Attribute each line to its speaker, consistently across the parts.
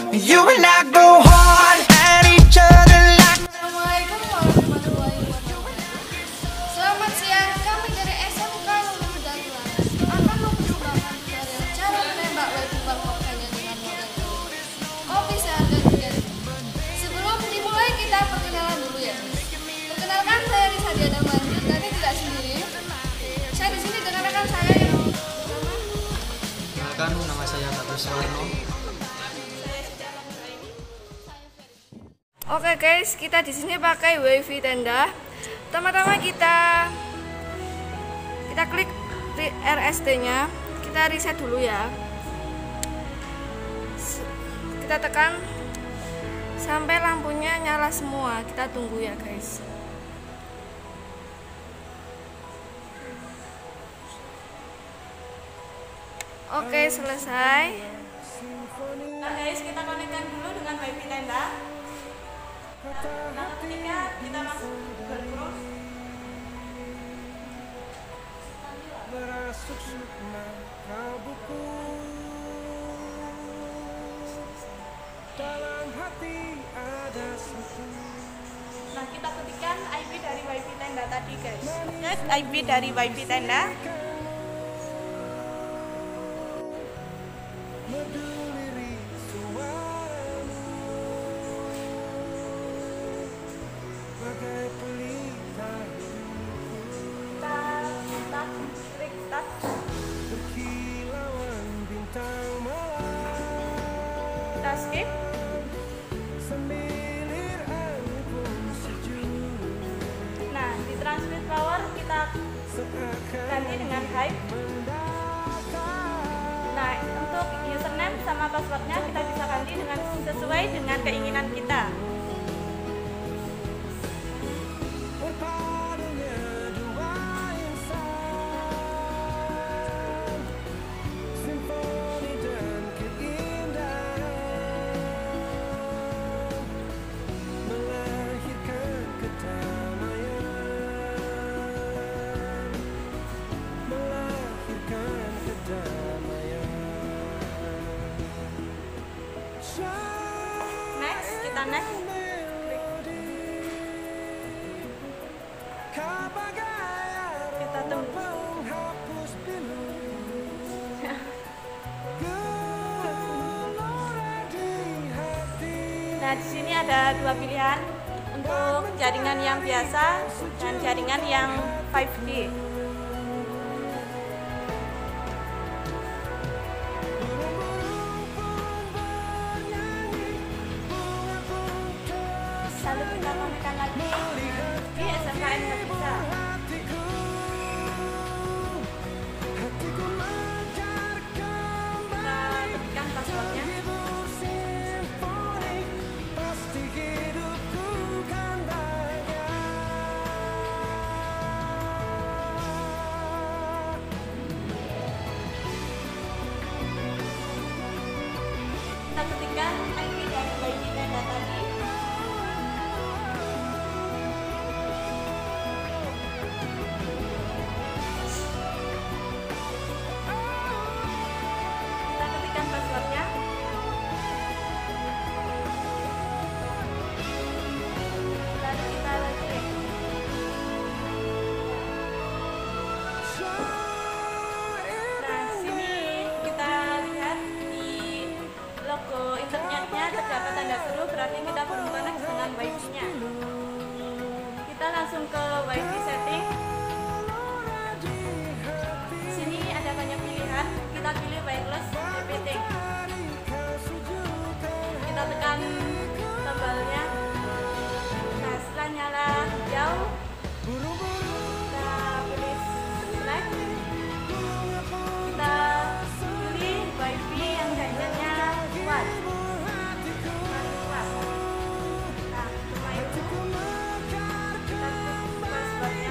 Speaker 1: You and I go hard at each other like.
Speaker 2: Assalamualaikum warahmatullahi wabarakatuh. Selamat siang, kami dari SMK Negeri Darurat akan mempersembahkan tutorial cara menembak batu Bangkok hanya dengan modal kopi seharga Rp3.000. Sebelum dimulai kita perkenalan dulu ya. Perkenalkan, saya Risa Diana Manjut, nanti tidak sendiri. Saya di sini dengan rekan saya yang bernama.
Speaker 3: Kenalkan, nama saya Bagus Warno.
Speaker 2: Oke guys, kita di sini pakai wifi tenda. Pertama-tama kita klik RST-nya, kita reset dulu ya. Kita tekan sampai lampunya nyala semua. Kita tunggu ya guys. Oke, selesai.
Speaker 4: Nah guys, kita konekkan dulu dengan wifi tenda. Nah, ketika kita langsung berkurus. Nah, kita ketikkan IP dari wifi tenda tadi guys. IP dari wifi tenda. Klik start. Kita skip. Nah, di transmit power kita ganti dengan high. Nah, untuk username sama passwordnya kita bisa ganti dengan sesuai dengan keinginan kita. Next, kita next. Kita tunggu. Nah, di sini ada dua pilihan untuk jaringan yang biasa dan jaringan yang 5G. Lalu kita konekkan lagi di SMKN Nagisa. Kita ketikkan passwordnya. Kita ketikkan IP dari wifi tenda tadi. Kita ketikkan passwordnya. Lalu kita login. Nah, sini kita lihat di logo internetnya terdapat tanda seru, berarti kita belum connect dengan wifi-nya. Kita langsung ke wifi setting. Sini ada banyak pilihan. Kita pilih wireless everything. Kita tekan tombolnya. Nah, setelah nyala hijau, kita pilih select. Kita pilih wifi yang jaringannya kuat. Paling kuat. Nah, cuma itu. Kita klik passwordnya.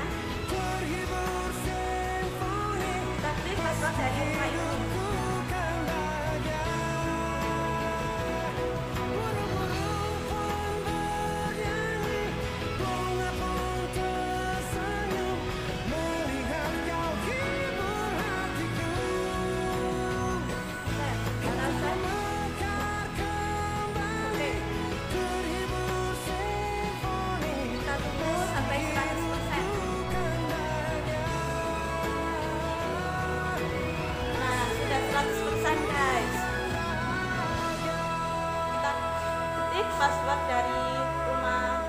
Speaker 4: password dari rumah.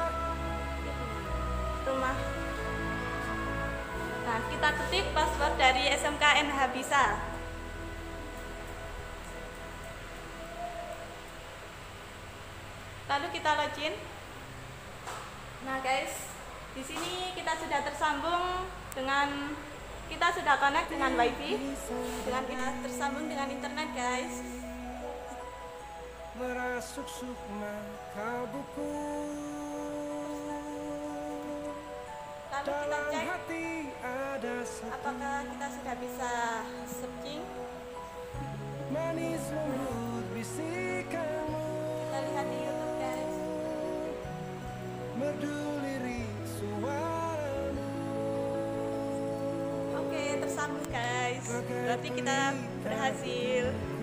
Speaker 4: Nah, kita ketik password dari SMK NH Bisa. Lalu kita login. Nah guys, di sini kita sudah tersambung dengan, kita sudah connect dengan WiFi, dengan kita tersambung dengan internet guys.
Speaker 1: Merasuk sukma kalbuku,
Speaker 4: Lalu kita
Speaker 1: dalam
Speaker 4: cek
Speaker 1: hati ada satu
Speaker 4: apakah kita sudah bisa searching.
Speaker 1: manis lembut bisikanmu,
Speaker 4: Kita lihat di YouTube guys.
Speaker 1: merdu lirik suaramu.
Speaker 4: Oke, tersambung guys. Berarti kita berhasil.